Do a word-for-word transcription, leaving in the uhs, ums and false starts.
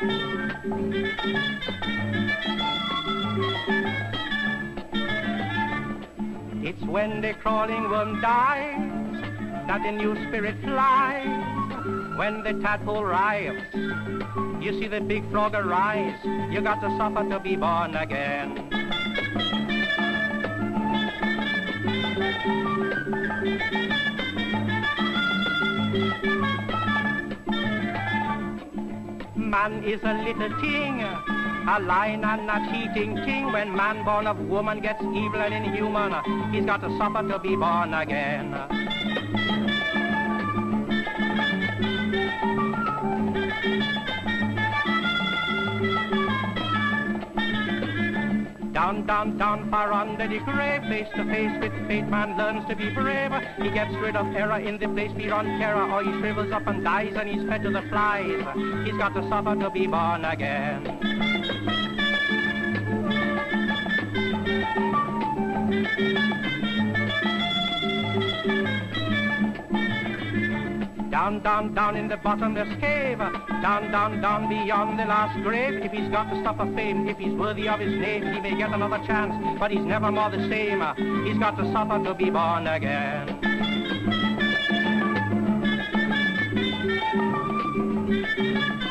It's when the crawling worm dies that the new spirit flies. When the tadpole writhes, you see the big frog arise. You got to suffer to be born again. Man is a little thing, a lying and a cheating king. When man born of woman gets evil and inhuman, he's got to suffer to be born again. Down, down, down, far under the grave, face to face with fate, man learns to be brave. He gets rid of error in the place beyond terror, or he shrivels up and dies and he's fed to the flies. He's got to suffer to be born again. Down, down, down in the bottomless cave, down, down, down beyond the last grave. If he's got the stuff of fame, if he's worthy of his name, he may get another chance, but he's never more the same. He's got to suffer to be born again.